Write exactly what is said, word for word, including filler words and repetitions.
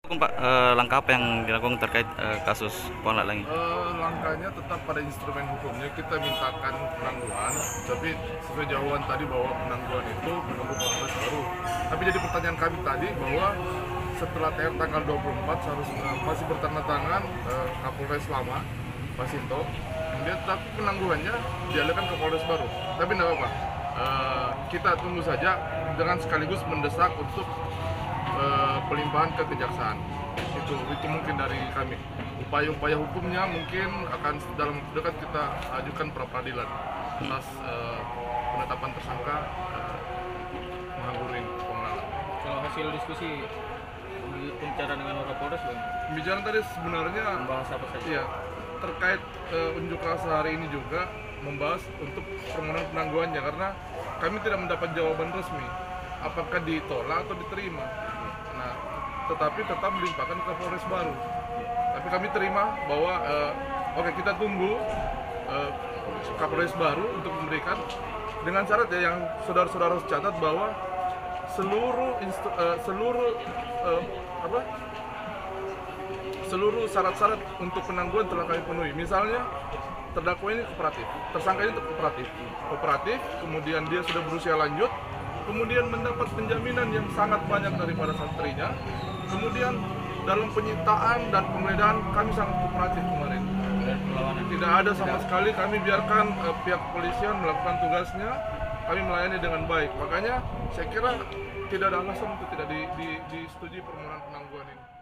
Pak, eh, langkah apa yang dilakukan terkait eh, kasus Pohon Langi? Eh, langkahnya tetap pada instrumen hukumnya, kita mintakan penangguhan, tapi sesuai jawaban tadi bahwa penangguhan itu menunggu proses baru. Tapi jadi pertanyaan kami tadi bahwa setelah tanggal dua puluh empat seharusnya masih bertanda tangan eh, Kapolres lama, Pak Sinto, kemudian tapi penangguhannya dialihkan ke Polres baru. Tapi tidak apa-apa, Eh, kita tunggu saja dengan sekaligus mendesak untuk eh, pelimpahan ke kejaksaan. Itu itu mungkin dari kami. Upaya-upaya hukumnya mungkin akan dalam waktu dekat kita ajukan pra peradilan atas eh, penetapan tersangka eh, Mahagurin Pengenalan. Kalau hasil diskusi pembicaraan dengan Kapolres, Bang, Pembicaraan tadi sebenarnya membahas apa saja? iya, terkait eh, unjuk rasa hari ini juga membahas untuk permohonan penangguhannya, karena kami tidak mendapat jawaban resmi apakah ditolak atau diterima. Nah, tetapi tetap melimpahkan ke Polres baru. Tapi kami terima bahwa eh, oke, kita tunggu eh, Kapolres baru untuk memberikan, dengan syarat ya yang saudara-saudara harus catat bahwa seluruh instru, eh, seluruh eh, apa seluruh syarat-syarat untuk penangguhan telah kami penuhi. Misalnya terdakwa ini kooperatif, tersangka ini kooperatif, kooperatif, kemudian dia sudah berusia lanjut, kemudian mendapat penjaminan yang sangat banyak daripada santrinya, kemudian dalam penyitaan dan penggeledahan kami sangat kooperatif kemarin. Tidak ada sama sekali, kami biarkan uh, pihak kepolisian melakukan tugasnya, kami melayani dengan baik. Makanya saya kira tidak ada alasan untuk tidak di, di, disetujui permohonan penangguhan ini.